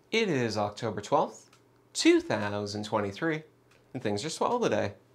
It is October 12th, 2023, and things are swell today.